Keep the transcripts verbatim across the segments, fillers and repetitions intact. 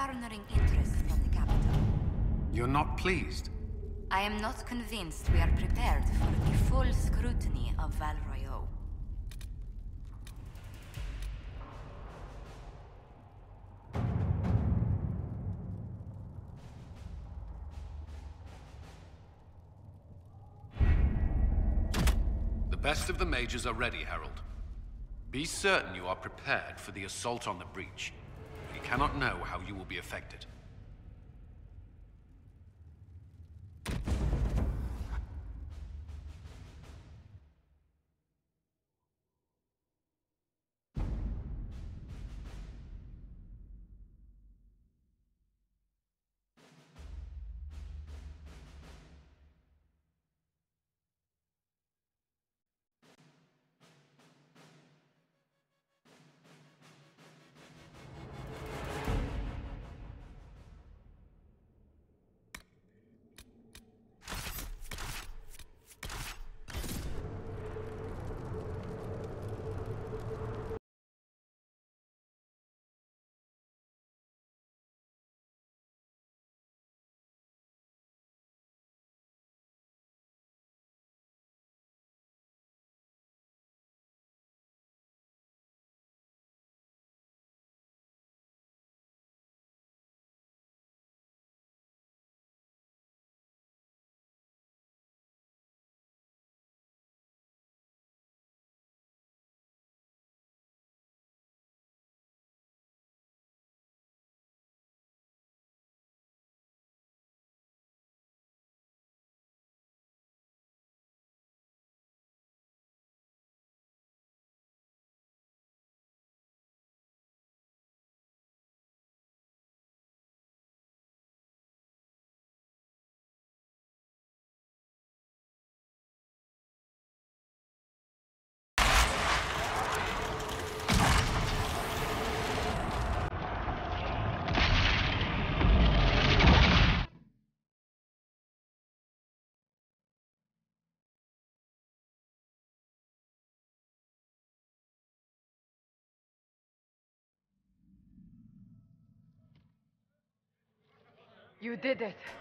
garnering interest from the capital. You're not pleased? I am not convinced we are prepared for the full scrutiny of Val Royeaux. The best of the mages are ready, Herald. Be certain you are prepared for the assault on the breach. We cannot know how you will be affected. You did it.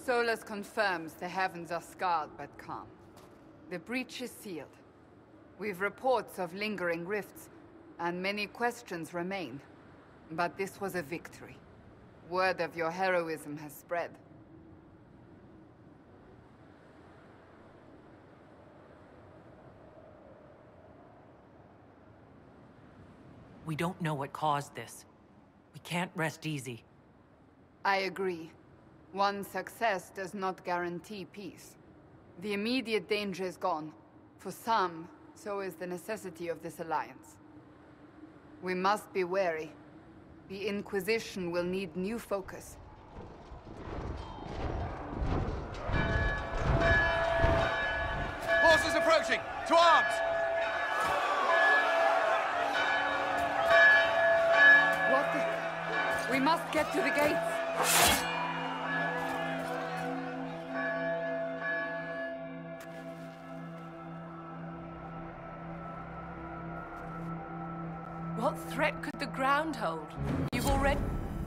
Solus confirms the heavens are scarred but calm. The breach is sealed. We've reports of lingering rifts, and many questions remain. But this was a victory. Word of your heroism has spread. We don't know what caused this. We can't rest easy. I agree. One success does not guarantee peace. The immediate danger is gone. For some, so is the necessity of this alliance. We must be wary. The Inquisition will need new focus. Horses approaching! To arms! What the... We must get to the gates! What threat could the ground hold? You've already...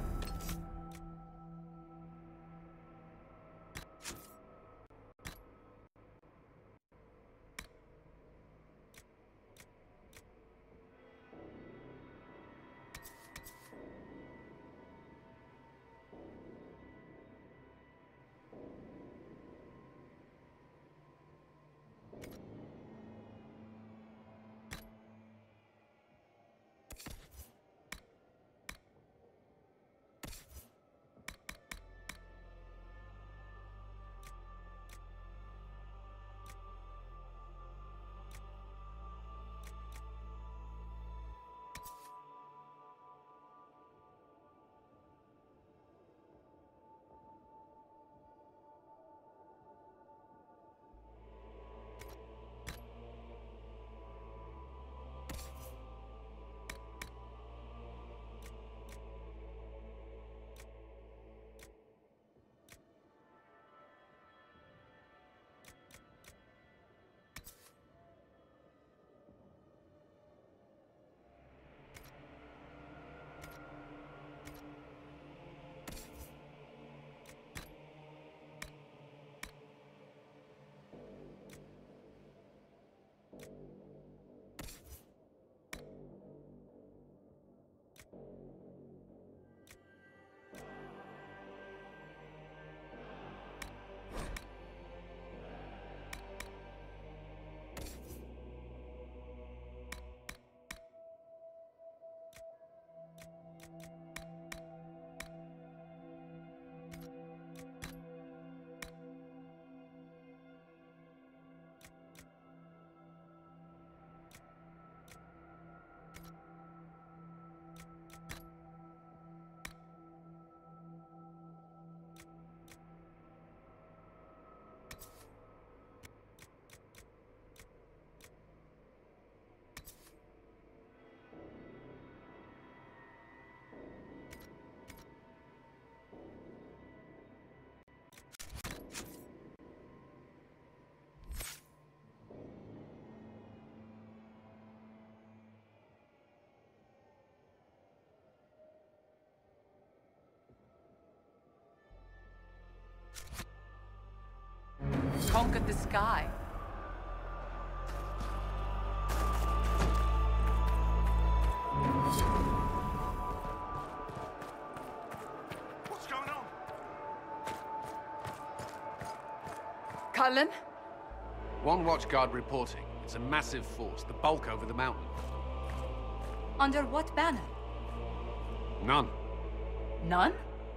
conquered the sky. What's going on? Cullen? One watchguard reporting. It's a massive force, the bulk over the mountain. Under what banner? None. None?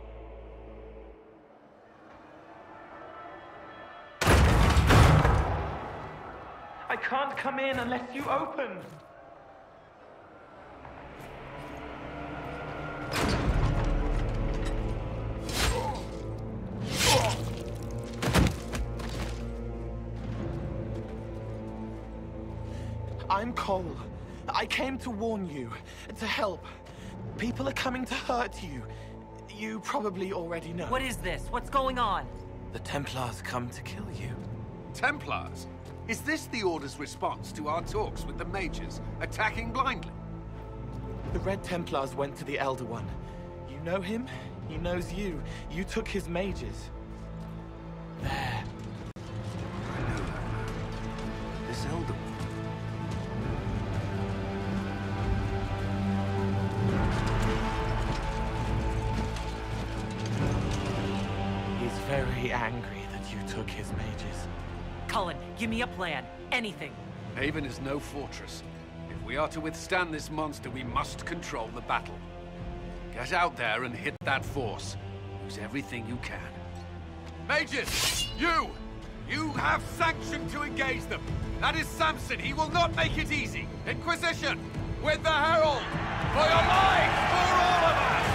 I can't come in unless you open. I'm Cole. I came to warn you, to help. People are coming to hurt you. You probably already know. What is this? What's going on? The Templars come to kill you. Templars? Is this the Order's response to our talks with the mages, attacking blindly? The Red Templars went to the Elder One. You know him? He knows you. You took his mages. very angry that you took his mages. Cullen, give me a plan. Anything. Haven is no fortress. If we are to withstand this monster, we must control the battle. Get out there and hit that force. Use everything you can. Mages! You! You have sanction to engage them! That is Samson! He will not make it easy! Inquisition! With the Herald! For your lives! For all of us!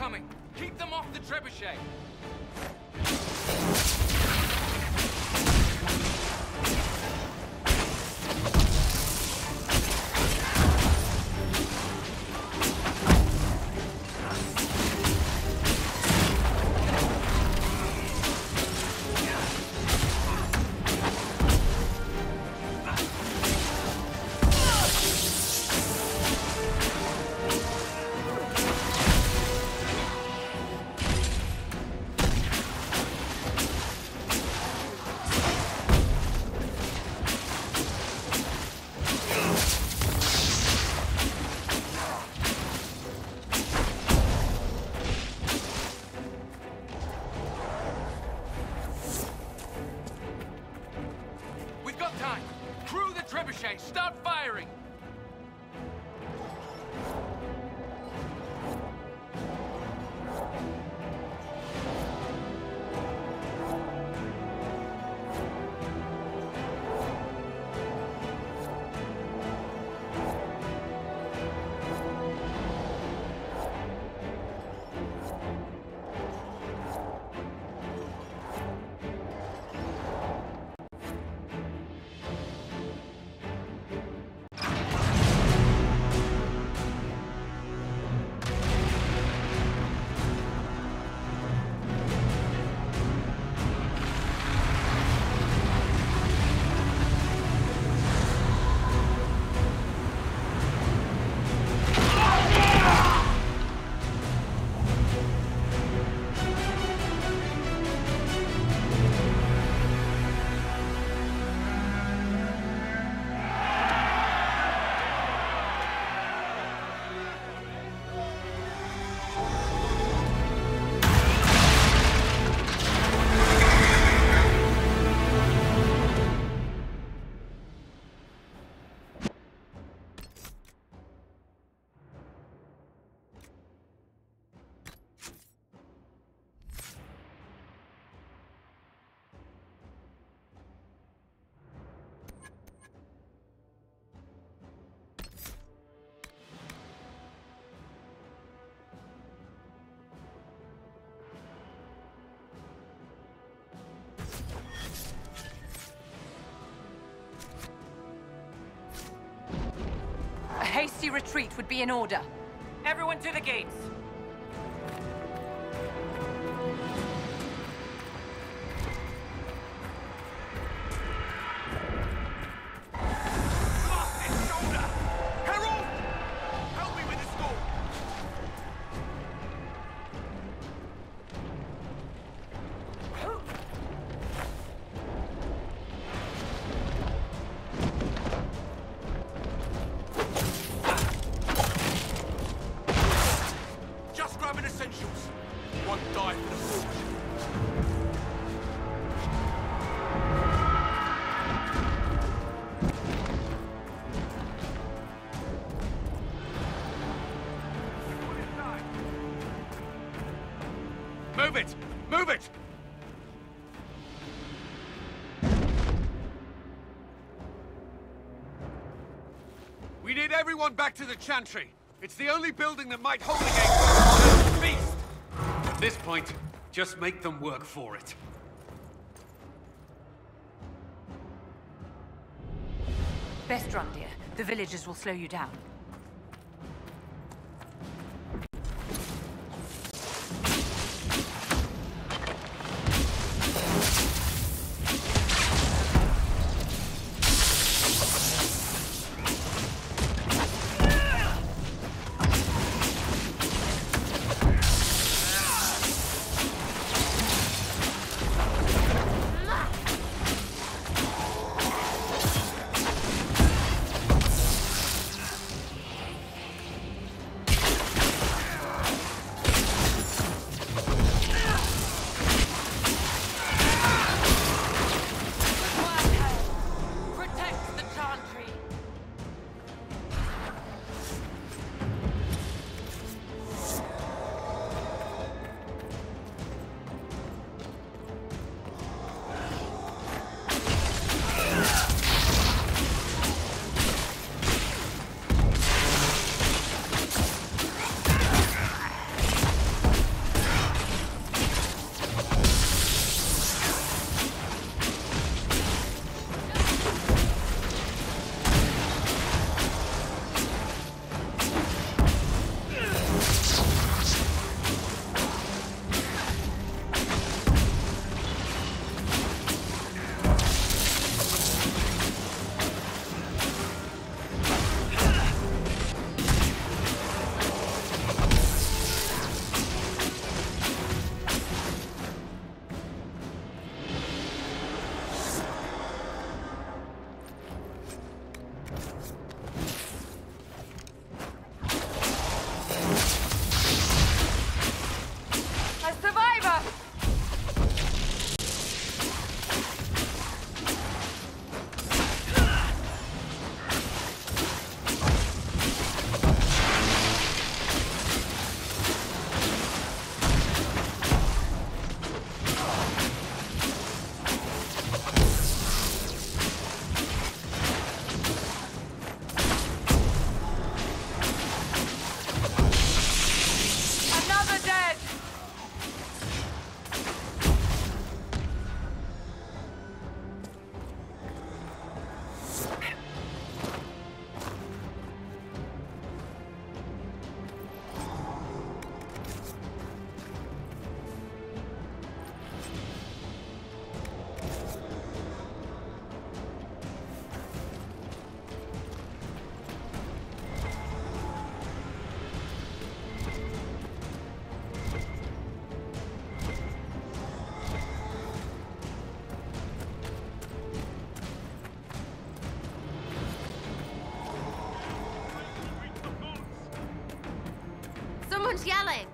coming! Keep them off the trebuchet! Start firing! A hasty retreat would be in order. Everyone to the gates. Move it! Move it! We need everyone back to the Chantry. It's the only building that might hold against the beast. At this point, just make them work for it. Best run, dear. The villagers will slow you down. Who's yelling?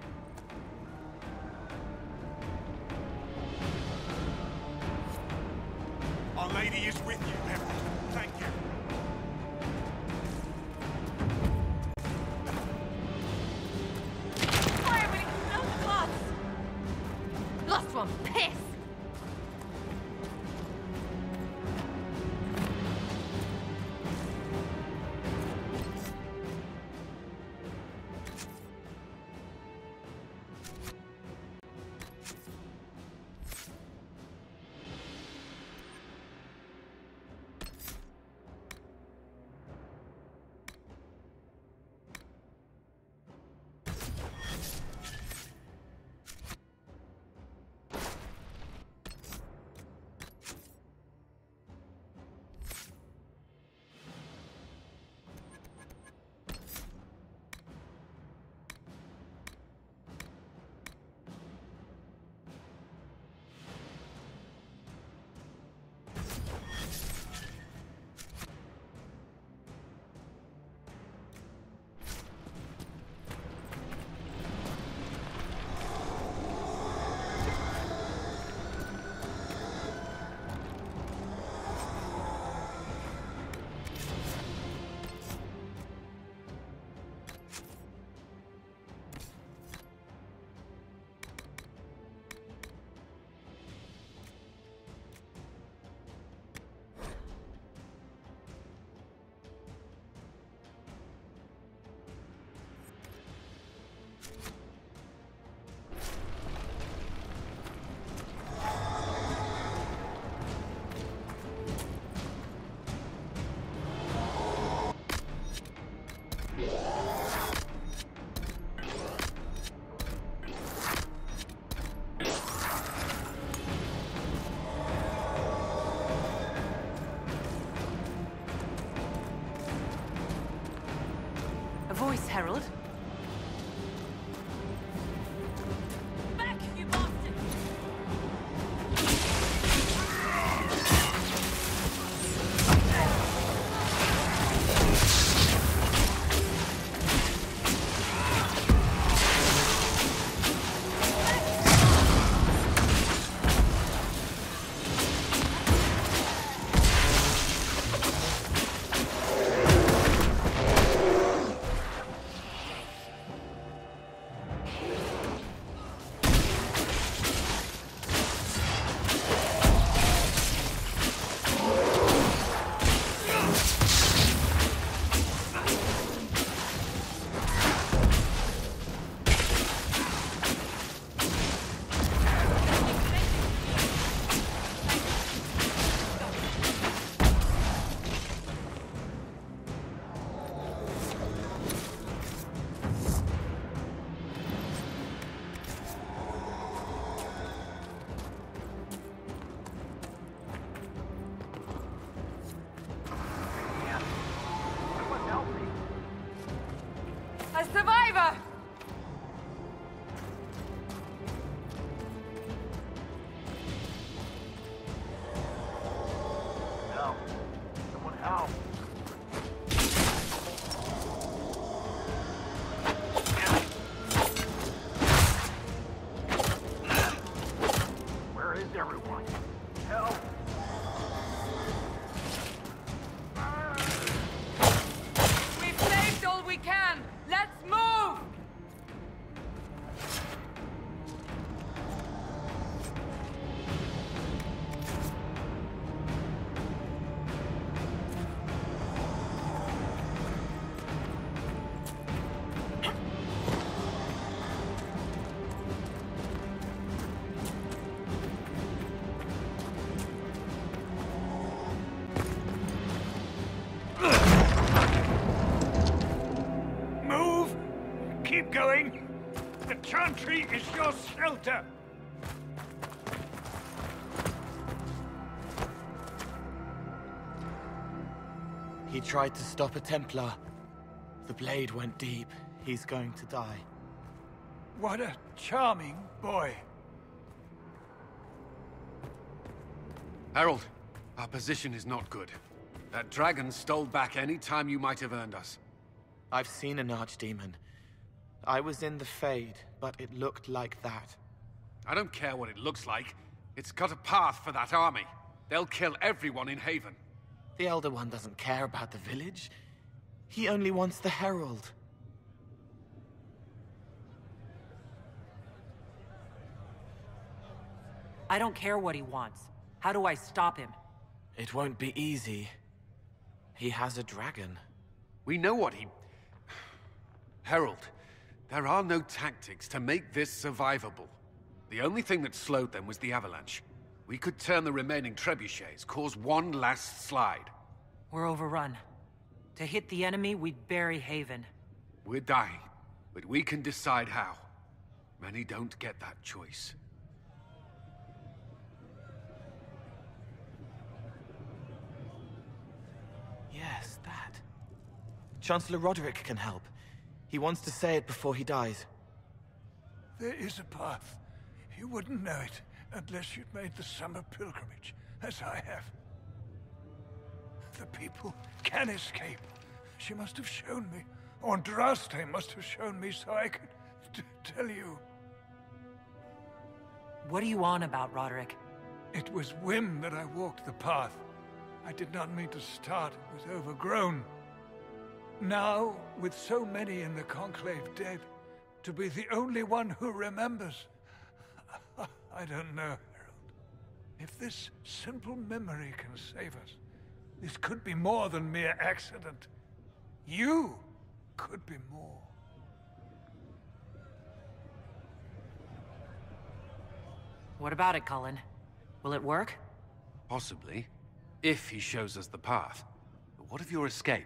Our Lady is with you, Herald. Thank you. Fire, Willie! Out the clots! Lost one. Piss! A voice, Herald. Back, you bastard! A survivor! Help. Someone help. Where is everyone? Help! We've saved all we can! Let's move! Move! Keep going! The Chantry is your shelter! He tried to stop a Templar. The blade went deep. He's going to die. What a charming boy. Herald, our position is not good. That dragon stole back any time you might have earned us. I've seen an archdemon. I was in the Fade, but it looked like that. I don't care what it looks like. It's got a path for that army. They'll kill everyone in Haven. The Elder One doesn't care about the village. He only wants the Herald. I don't care what he wants. How do I stop him? It won't be easy. He has a dragon. We know what he... Herald, there are no tactics to make this survivable. The only thing that slowed them was the avalanche. We could turn the remaining trebuchets, cause one last slide. We're overrun. To hit the enemy, we'd bury Haven. We're dying, but we can decide how. Many don't get that choice. Yes, that. Chancellor Roderick can help. He wants to say it before he dies. There is a path. You wouldn't know it unless you'd made the summer pilgrimage, as I have. The people can escape. She must have shown me. Or Andraste must have shown me so I could t tell you. What are you on about, Roderick? It was whim that I walked the path. I did not mean to start. It was overgrown. Now, with so many in the Conclave dead, to be the only one who remembers... I don't know, Herald. If this simple memory can save us, this could be more than mere accident. You could be more. What about it, Cullen? Will it work? Possibly. If he shows us the path. But what of your escape?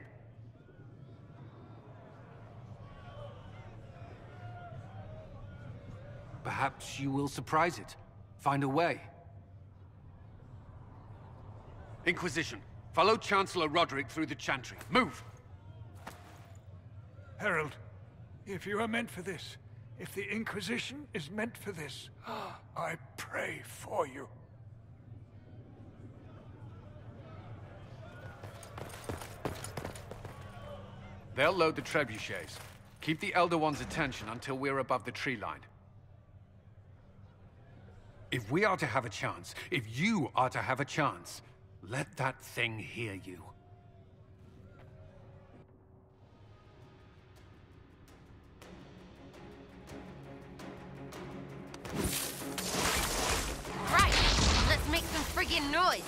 Perhaps you will surprise it. Find a way. Inquisition, follow Chancellor Roderick through the Chantry. Move! Herald, if you are meant for this, if the Inquisition is meant for this, I pray for you. They'll load the trebuchets. Keep the Elder One's attention until we're above the tree line. If we are to have a chance, if you are to have a chance, let that thing hear you. Right, let's make some friggin' noise.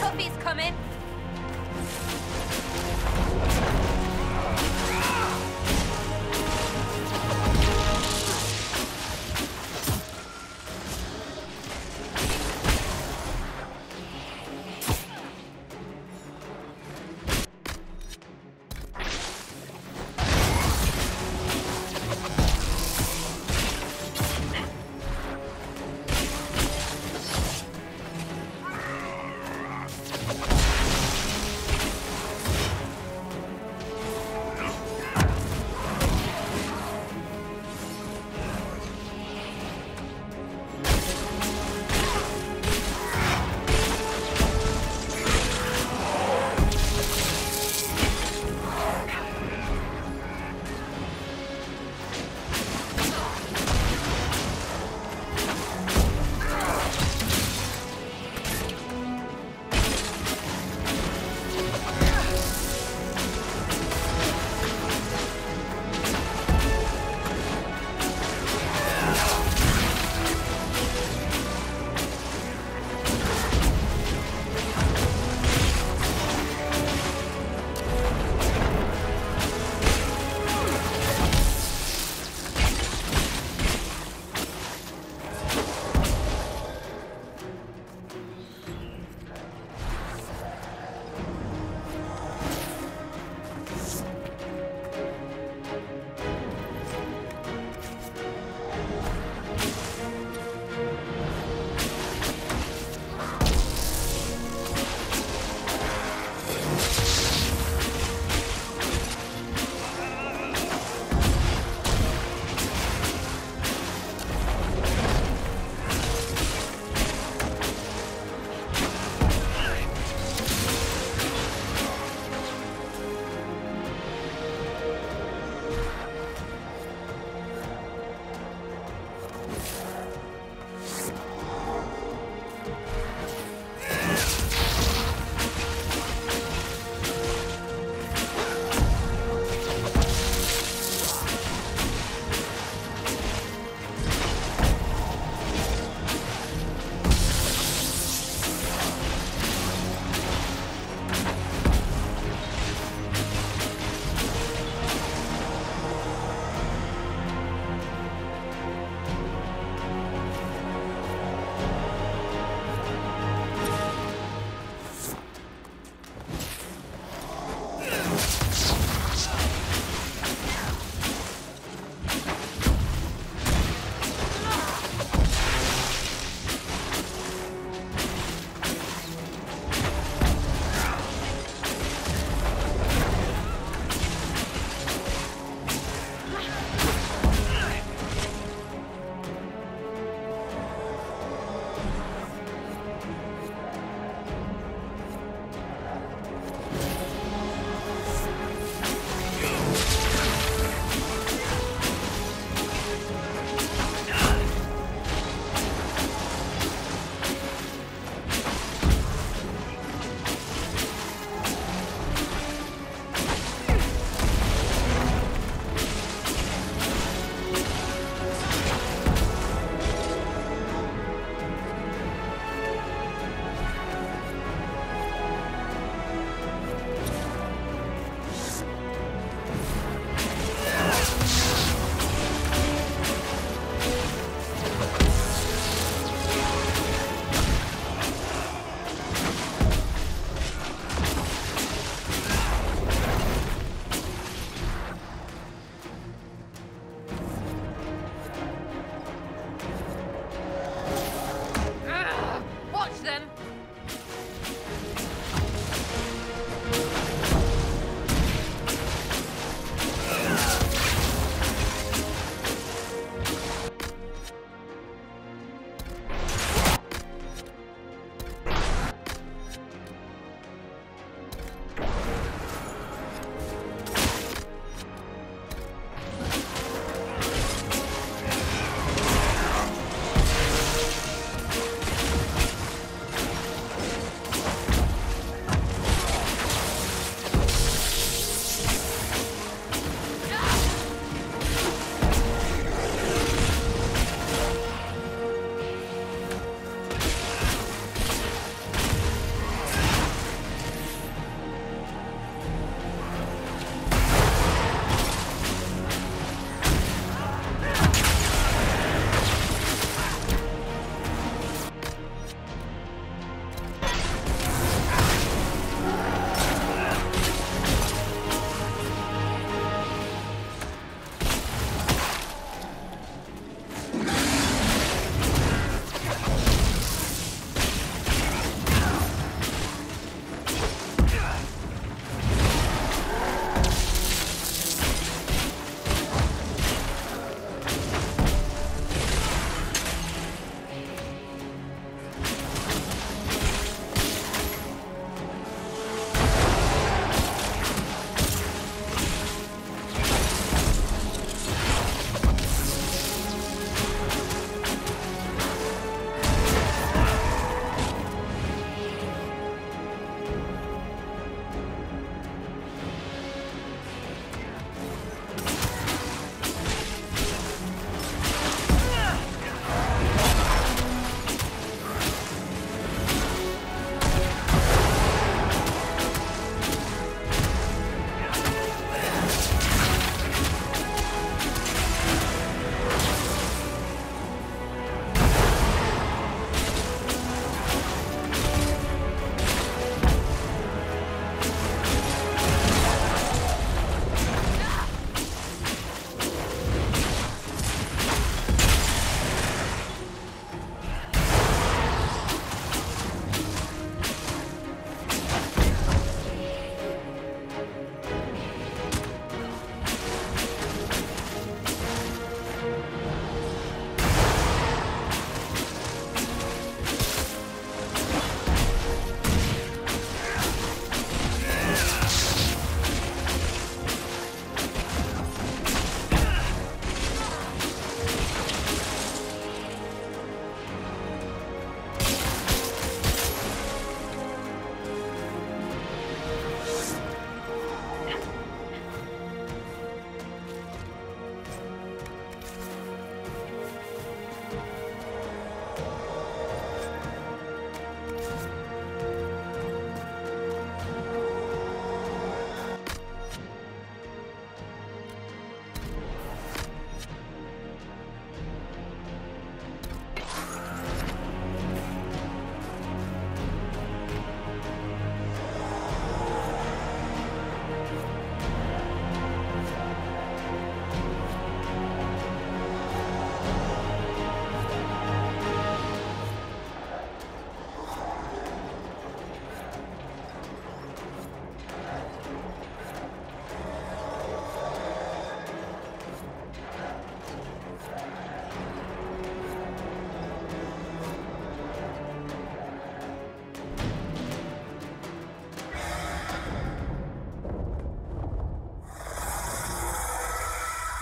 trophies coming!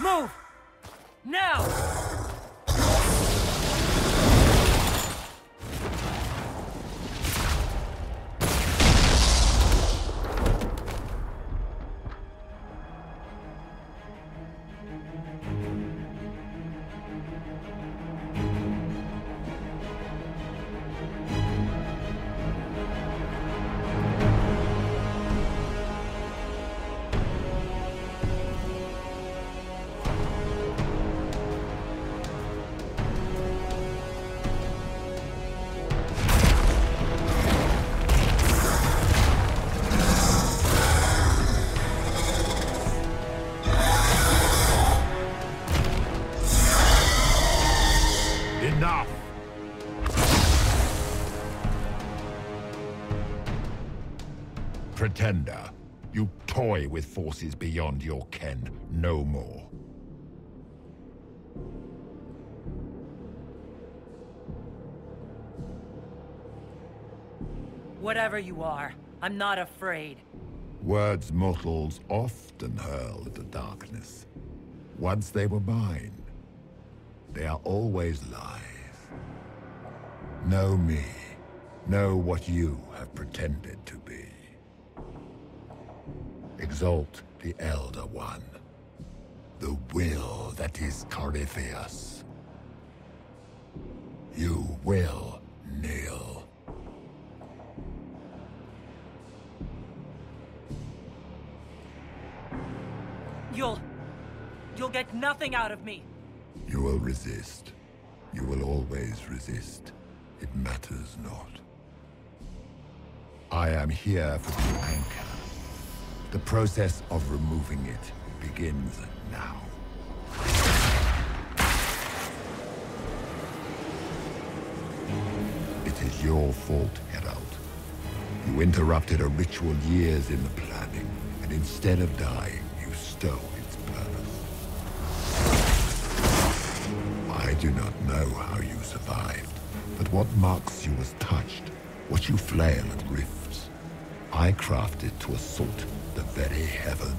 Move! Now! Enough! Pretender, you toy with forces beyond your ken no more. Whatever you are, I'm not afraid. Words mortals often hurl at the darkness. Once they were mine, they are always live. Know me. Know what you have pretended to be. Exalt the Elder One. The will that is Corypheus. You will kneel. You'll... You'll get nothing out of me. You will resist. You will always resist. It matters not. I am here for the anchor. The process of removing it begins now. It is your fault, Herald. You interrupted a ritual years in the planning, and instead of dying, you stole its purpose. I do not know how you survived, but what marks you as touched, what you flail at rifts, I crafted to assault the very heavens.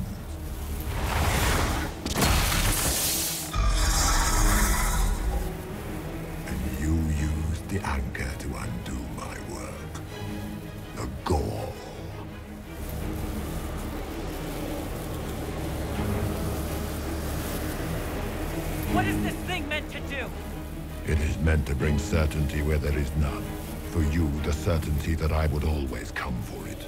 And you used the anchor to undo my work. The gall. What is this thing meant to do? It is meant to bring certainty where there is none. For you, the certainty that I would always come for it.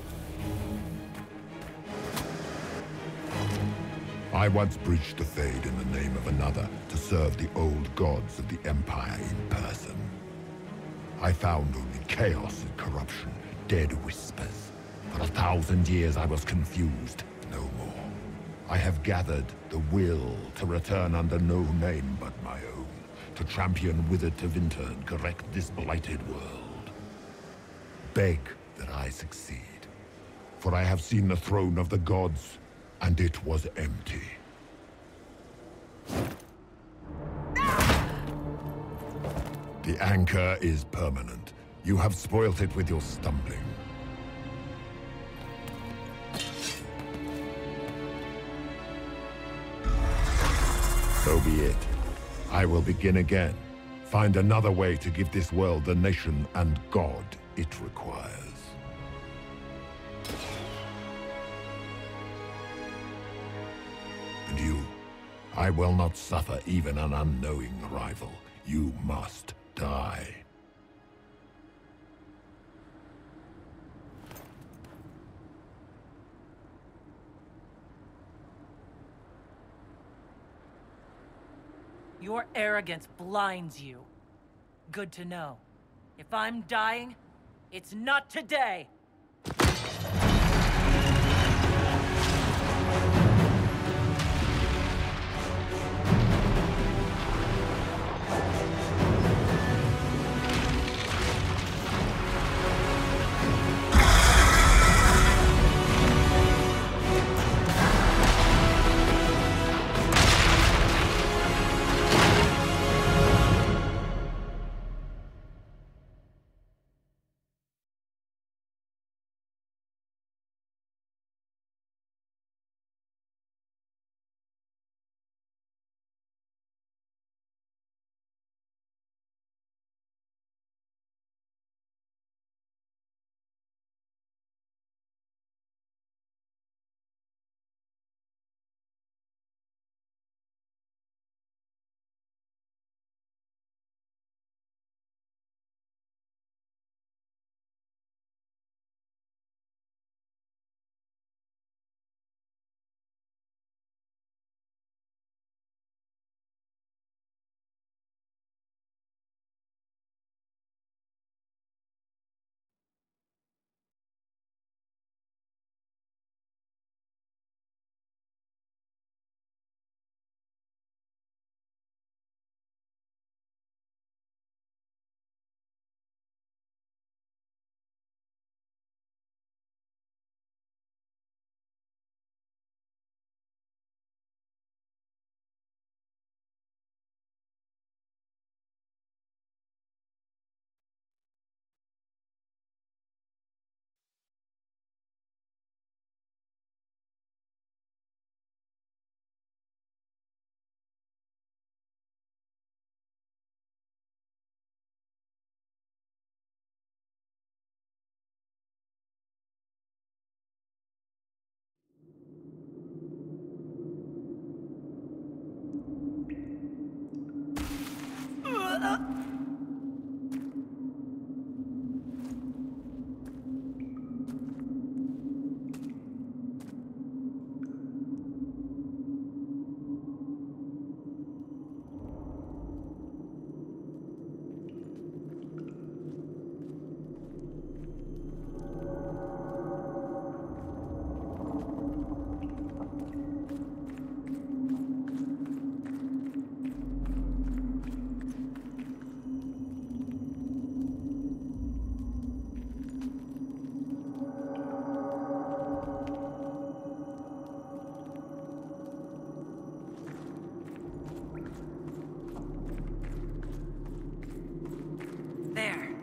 I once breached the Fade in the name of another to serve the old gods of the Empire in person. I found only chaos and corruption, dead whispers. For a thousand years I was confused, no more. I have gathered the will to return under no name but my own, to champion Withered Tevinter and correct this blighted world. Beg that I succeed, for I have seen the throne of the gods, and it was empty. The anchor is permanent. You have spoilt it with your stumbling. So be it. I will begin again. Find another way to give this world the nation and God it requires. And you, I will not suffer even an unknowing rival. You must die. Your arrogance blinds you. Good to know. If I'm dying, it's not today! There.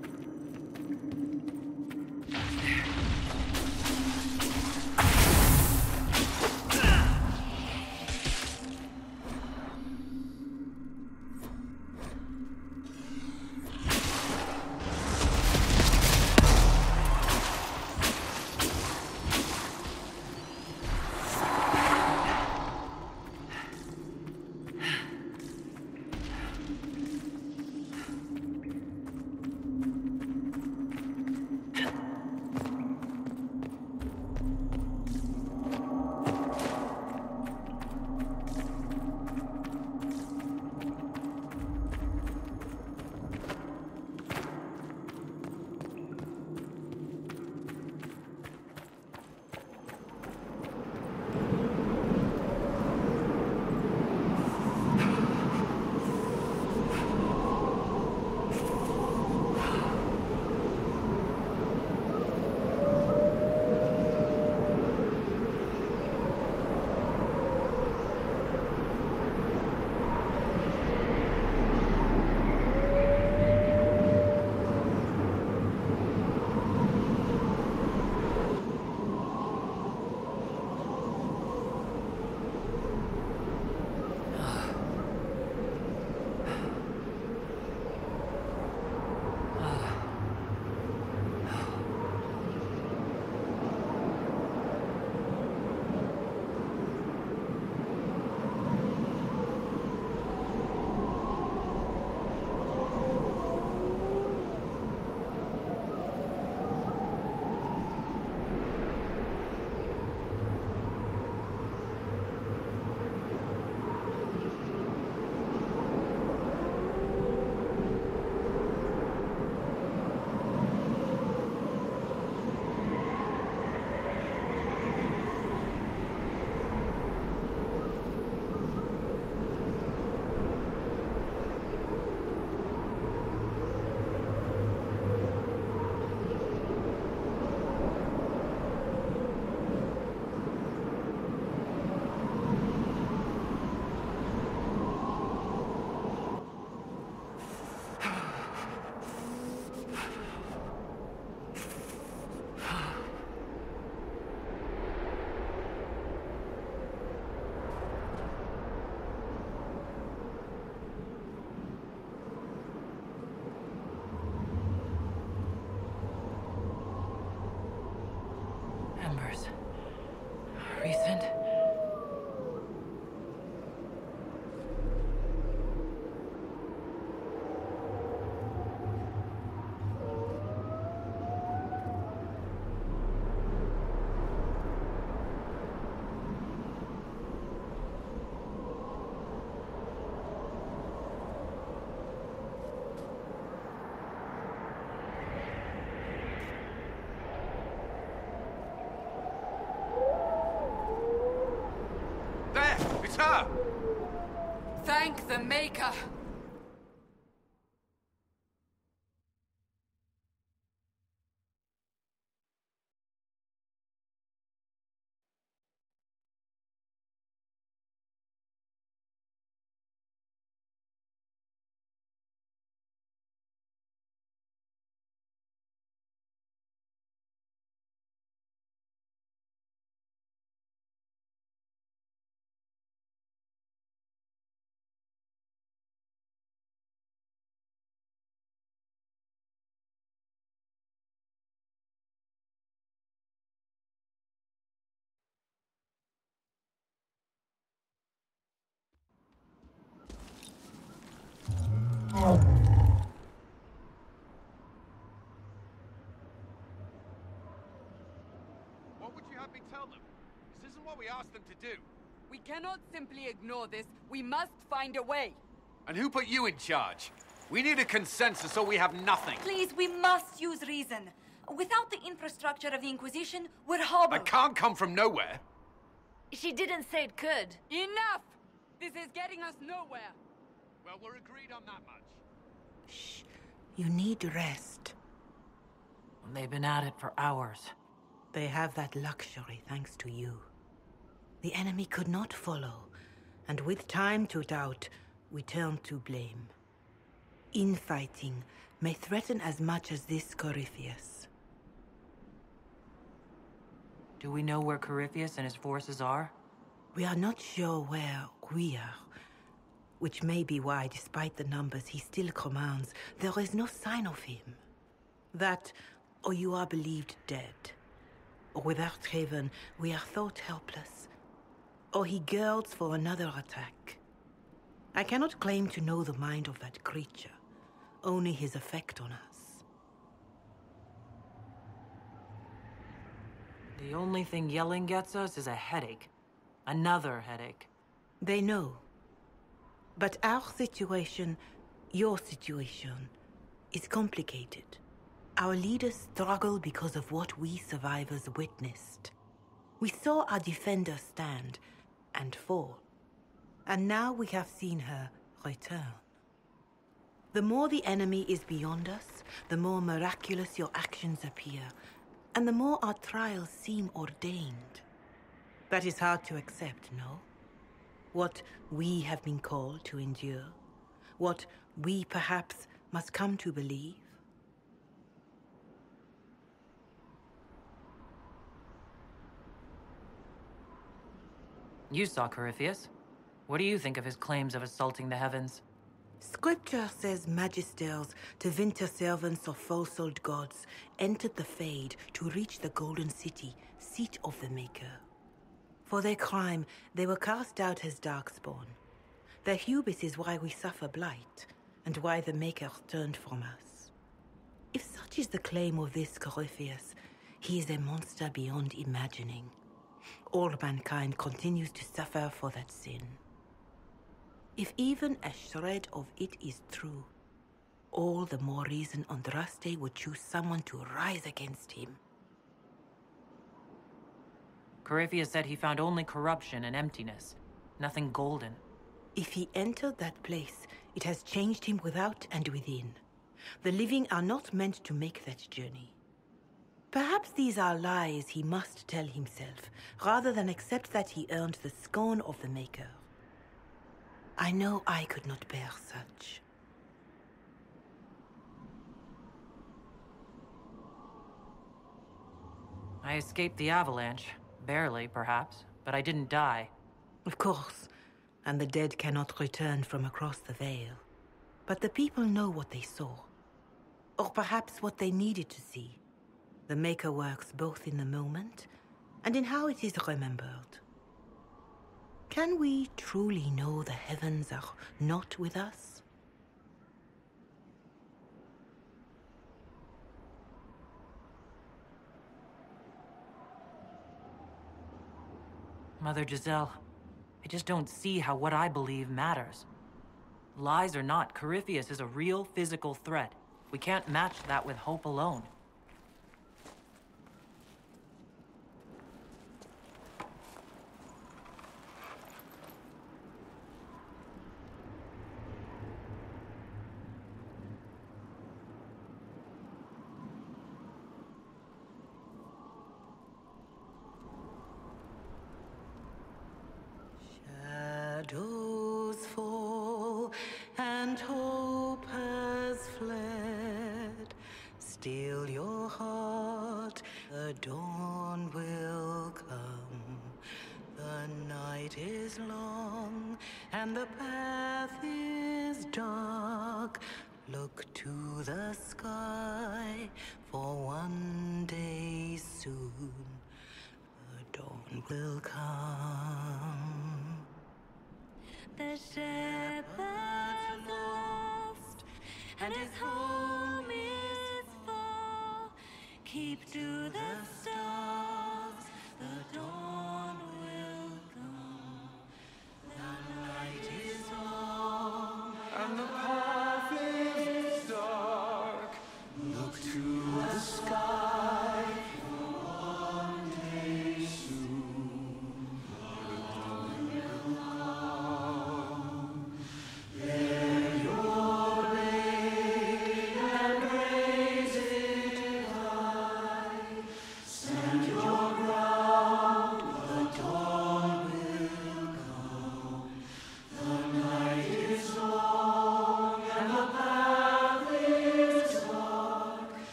Recent? Thank the Maker! What would you have me tell them? This isn't what we asked them to do. We cannot simply ignore this. We must find a way. And who put you in charge? We need a consensus or we have nothing. Please, we must use reason. Without the infrastructure of the Inquisition, we're hobbled. I can't come from nowhere. She didn't say it could. Enough! This is getting us nowhere. Well, we're agreed on that much. Shh. You need rest. They've been at it for hours. They have that luxury thanks to you. The enemy could not follow, and with time to doubt, we turn to blame. Infighting may threaten as much as this Corypheus. Do we know where Corypheus and his forces are? We are not sure where we are, which may be why, despite the numbers he still commands, there is no sign of him. That, or you are believed dead. Or without Haven, we are thought helpless. Or he girds for another attack. I cannot claim to know the mind of that creature, only his effect on us. The only thing yelling gets us is a headache. Another headache. They know. But our situation, your situation, is complicated. Our leaders struggle because of what we survivors witnessed. We saw our defenders stand and fall. And now we have seen her return. The more the enemy is beyond us, the more miraculous your actions appear, and the more our trials seem ordained. That is hard to accept, no? What we have been called to endure, what we perhaps must come to believe. You saw Corypheus. What do you think of his claims of assaulting the heavens? Scripture says magisters, to winter servants of false-old gods, entered the Fade to reach the Golden City, seat of the Maker. For their crime, they were cast out as Darkspawn. Their hubris is why we suffer blight, and why the Maker turned from us. If such is the claim of this Corypheus, he is a monster beyond imagining. All mankind continues to suffer for that sin. If even a shred of it is true, all the more reason Andraste would choose someone to rise against him. Corypheus said he found only corruption and emptiness, nothing golden. If he entered that place, it has changed him without and within. The living are not meant to make that journey. Perhaps these are lies he must tell himself, rather than accept that he earned the scorn of the Maker. I know I could not bear such. I escaped the avalanche. Barely, perhaps, but I didn't die. Of course, and the dead cannot return from across the veil. But the people know what they saw. Or perhaps what they needed to see. The Maker works both in the moment and in how it is remembered. Can we truly know the heavens are not with us? Mother Giselle, I just don't see how what I believe matters. Lies or not, Corypheus is a real physical threat. We can't match that with hope alone. Shadows fall and hope has fled. Still your heart, the dawn will come. The night is long and the path is dark. Look to the sky, for one day soon the dawn will come. The shepherd's lost, and his home is far. Keep to the stars,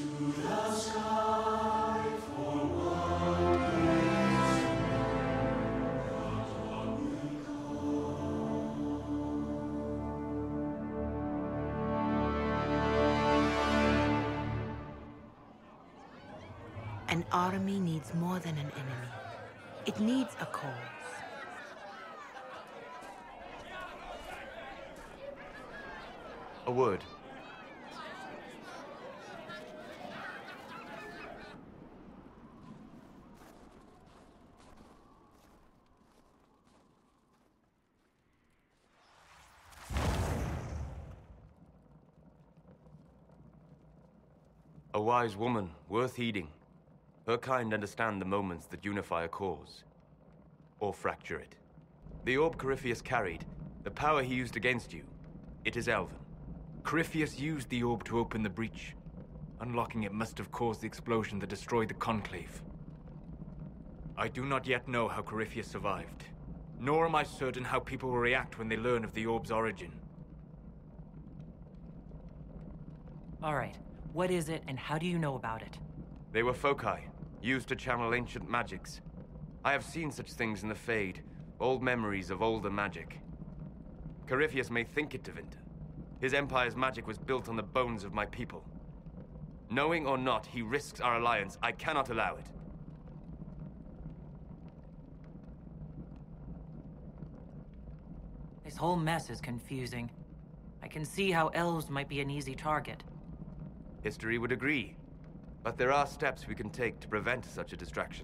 An army needs more than an enemy. It needs a cause. A word. A wise woman, worth heeding. Her kind understand the moments that unify a cause. Or fracture it. The orb Corypheus carried, the power he used against you, it is Elven. Corypheus used the orb to open the breach. Unlocking it must have caused the explosion that destroyed the Conclave. I do not yet know how Corypheus survived, nor am I certain how people will react when they learn of the orb's origin. All right, what is it and how do you know about it? They were foci, used to channel ancient magics. I have seen such things in the Fade, old memories of older magic. Corypheus may think it Tevinter. His empire's magic was built on the bones of my people. Knowing or not, he risks our alliance. I cannot allow it. This whole mess is confusing. I can see how elves might be an easy target. History would agree. But there are steps we can take to prevent such a distraction.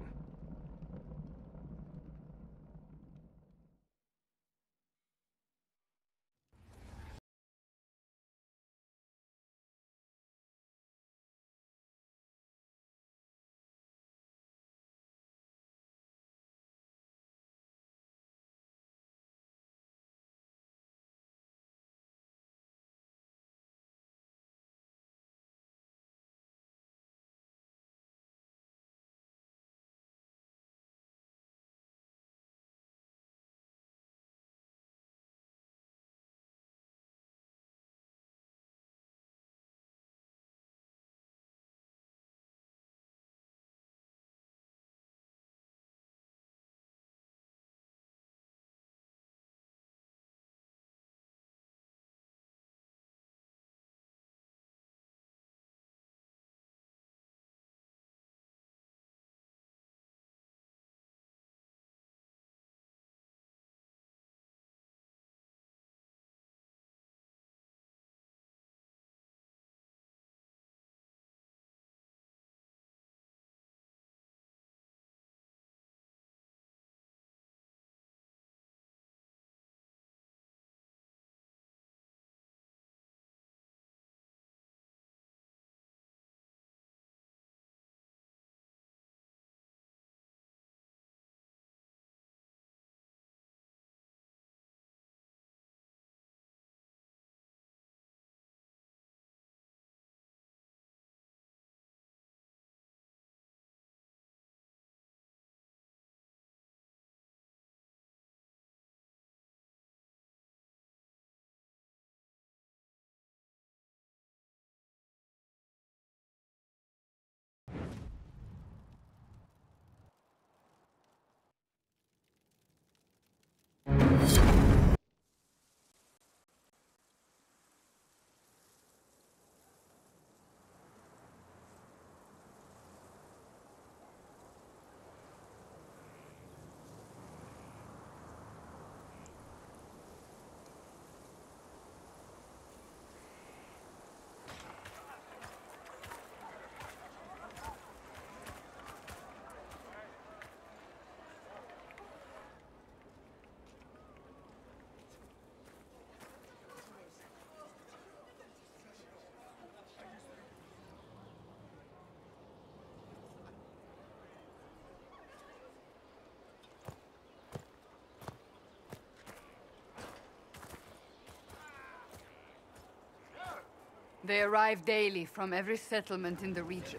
They arrive daily from every settlement in the region.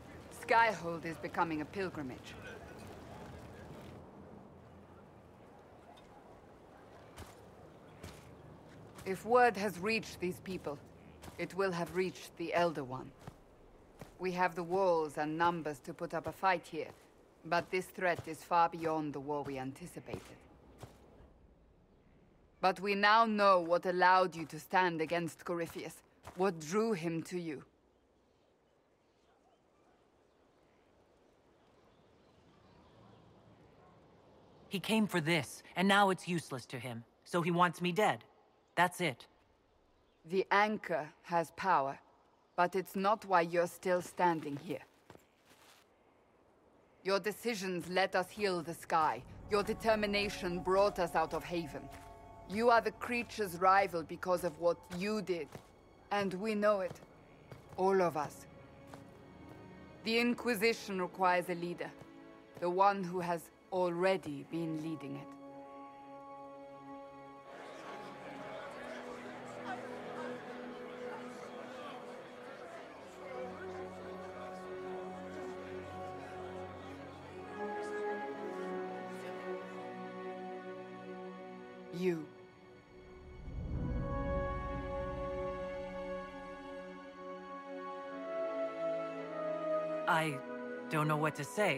Skyhold is becoming a pilgrimage. If word has reached these people, it will have reached the Elder One. We have the walls and numbers to put up a fight here, but this threat is far beyond the war we anticipated. But we now know what allowed you to stand against Corypheus, what drew him to you. He came for this, and now it's useless to him. So he wants me dead. That's it. The Anchor has power, but it's not why you're still standing here. Your decisions let us heal the sky. Your determination brought us out of Haven. You are the creature's rival because of what you did. And we know it. All of us. The Inquisition requires a leader. The one who has already been leading it. You. I don't know what to say.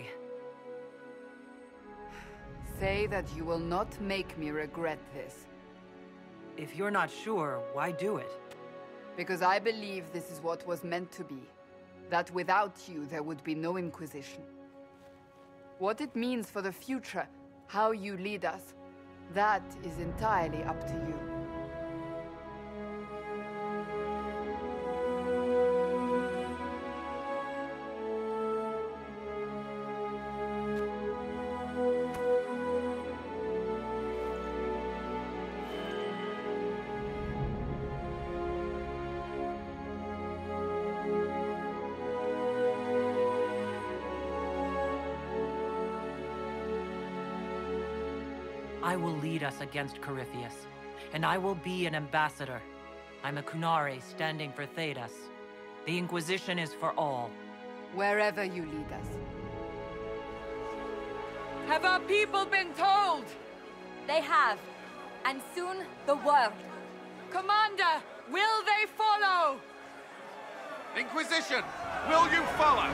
Say that you will not make me regret this. If you're not sure, why do it? Because I believe this is what was meant to be. That without you, there would be no Inquisition. What it means for the future, how you lead us, that is entirely up to you. I will lead us against Corypheus, and I will be an ambassador. I'm a Qunari standing for Thedas. The Inquisition is for all. Wherever you lead us. Have our people been told? They have. And soon, the world. Commander, will they follow? Inquisition, will you follow?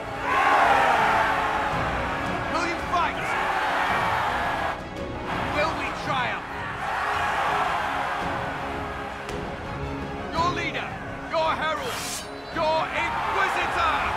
Will you fight? Will we triumph? Your leader, your herald, your Inquisitor!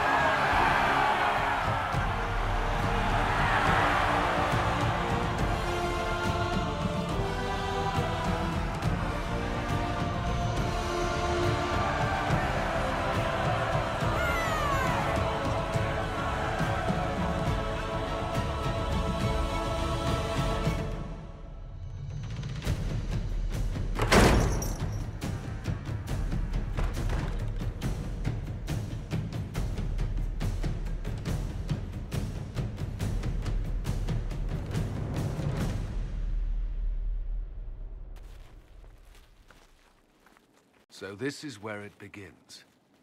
So this is where it begins.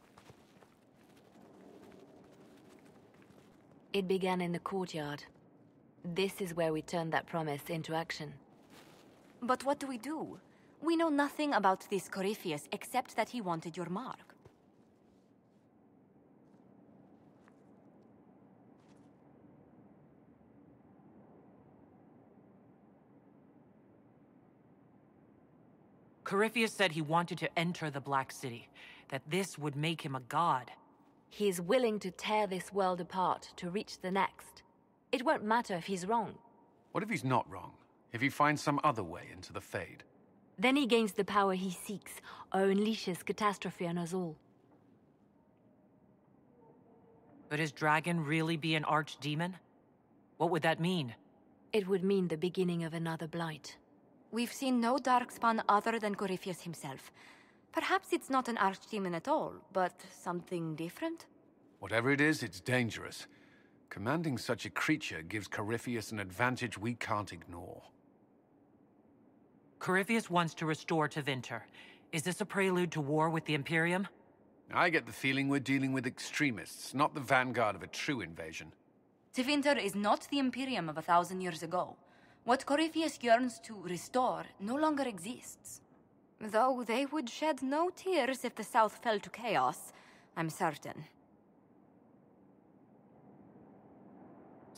It began in the courtyard. This is where we turned that promise into action. But what do we do? We know nothing about this Corypheus except that he wanted your mark. Corypheus said he wanted to enter the Black City, that this would make him a god. He is willing to tear this world apart to reach the next. It won't matter if he's wrong. What if he's not wrong? If he finds some other way into the Fade? Then he gains the power he seeks, or unleashes catastrophe on us all. Could his dragon really be an archdemon? What would that mean? It would mean the beginning of another blight. We've seen no Darkspawn other than Corypheus himself. Perhaps it's not an archdemon at all, but something different? Whatever it is, it's dangerous. Commanding such a creature gives Corypheus an advantage we can't ignore. Corypheus wants to restore Tevinter. Is this a prelude to war with the Imperium? I get the feeling we're dealing with extremists, not the vanguard of a true invasion. Tevinter is not the Imperium of a thousand years ago. What Corypheus yearns to restore no longer exists. Though they would shed no tears if the South fell to chaos, I'm certain.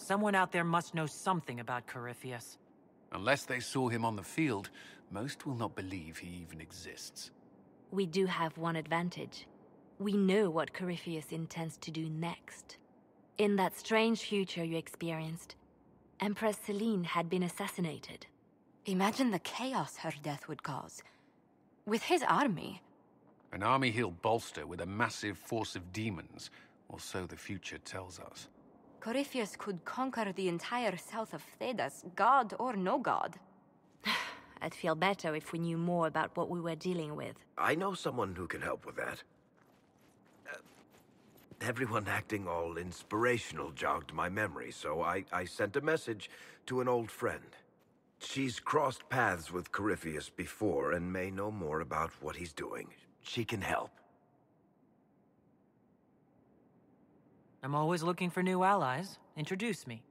Someone out there must know something about Corypheus. Unless they saw him on the field, most will not believe he even exists. We do have one advantage. We know what Corypheus intends to do next. In that strange future you experienced, Empress Selene had been assassinated. Imagine the chaos her death would cause. With his army. An army he'll bolster with a massive force of demons, or so the future tells us. Corypheus could conquer the entire south of Thedas, god or no god. I'd feel better if we knew more about what we were dealing with. I know someone who can help with that. Uh, everyone acting all inspirational jogged my memory, so I, I sent a message to an old friend. She's crossed paths with Corypheus before and may know more about what he's doing. She can help. I'm always looking for new allies. Introduce me.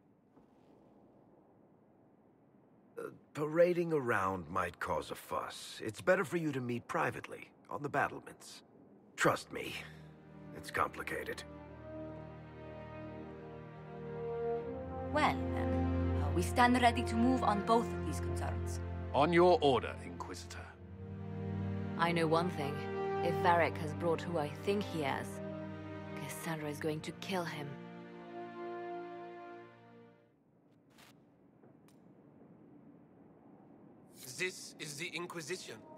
Uh, parading around might cause a fuss. It's better for you to meet privately, on the battlements. Trust me, it's complicated. Well, then, uh, we stand ready to move on both of these concerns. On your order, Inquisitor. I know one thing. If Varric has brought who I think he has, Cassandra is going to kill him. This is the Inquisition.